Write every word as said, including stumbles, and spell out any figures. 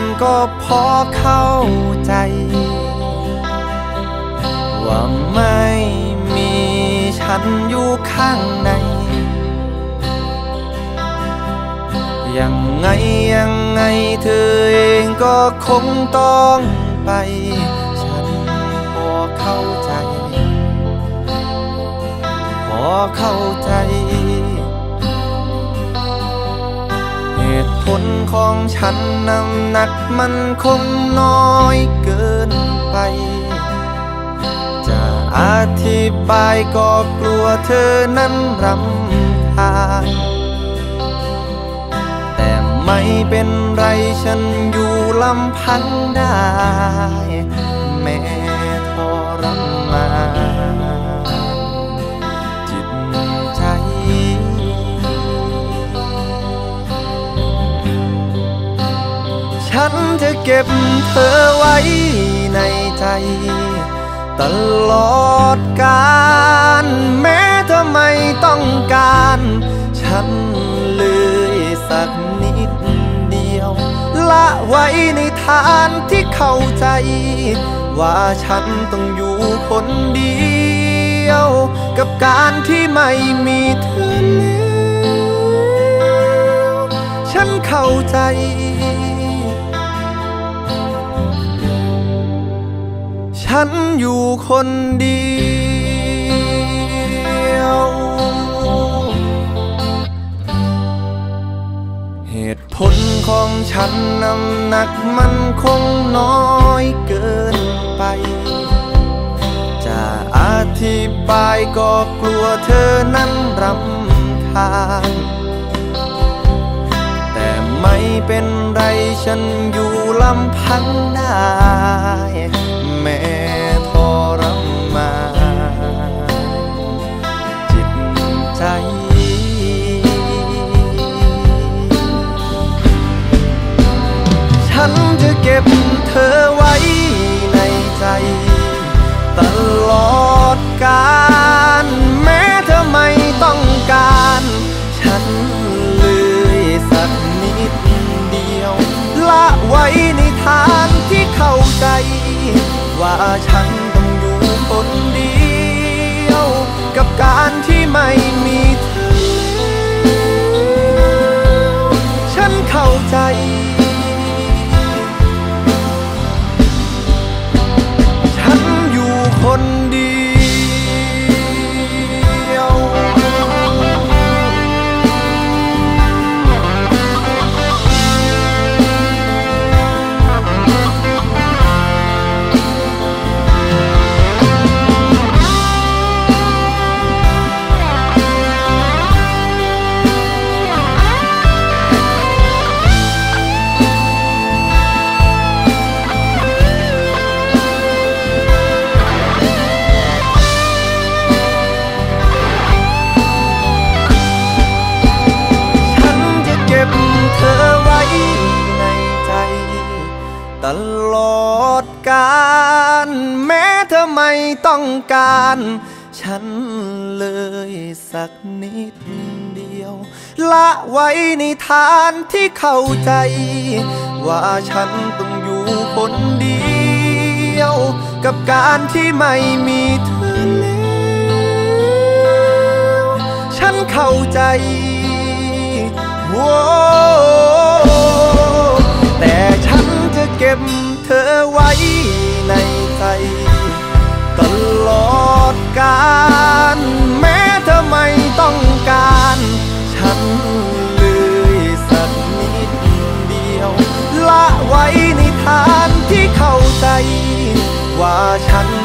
ก็พอเข้าใจว่าไม่มีฉันอยู่ข้างในยังไงยังไงเธอเองก็คงต้องไปฉันพอเข้าใจพอเข้าใจเหตุผลของฉันน้ำหนักมันคงน้อยเกินไปจะอธิบายก็กลัวเธอนั้นรำคาญแต่ไม่เป็นไรฉันอยู่ลำพังได้แม้ทรมานจิตใจฉันจะเก็บเธอไว้ในใจตลอดกาลแม้เธอไม่ต้องการฉันเลยสักนิดเดียวละไว้ในฐานที่เข้าใจว่าฉันต้องอยู่คนเดียวกับการที่ไม่มีเธอแล้วฉันเข้าใจฉันอยู่คนเดียวเหตุผลของฉันน้ำหนักมันคงน้อยเกินไปจะอธิบายก็กลัวเธอนั้นรำคาญแต่ไม่เป็นไรฉันอยู่ลำพังได้แม้ทรมานจิตใจฉันจะเก็บเธอไว้ในใจตลอดกาลแม้เธอไม่ต้องการฉันเลยสักนิดเดียวละไว้ในฐานที่เข้าใจว่าฉันต้องอยู่คนเดียวกับการที่ไม่มีเธอแล้วฉันเข้าใจฉันอยู่คนเดียวเธอไว้ในใจตลอดกาลแม้เธอไม่ต้องการฉันเลยสักนิดเดียวละไว้ในฐานที่เข้าใจว่าฉันต้องอยู่คนเดียวกับการที่ไม่มีเธอแล้วฉันเข้าใจแต่ฉันจะเก็บเธอไว้ในใจตลอดกาลแม้เธอไม่ต้องการฉันเลยสักนิดเดียวละไว้ในฐานที่เข้าใจว่าฉัน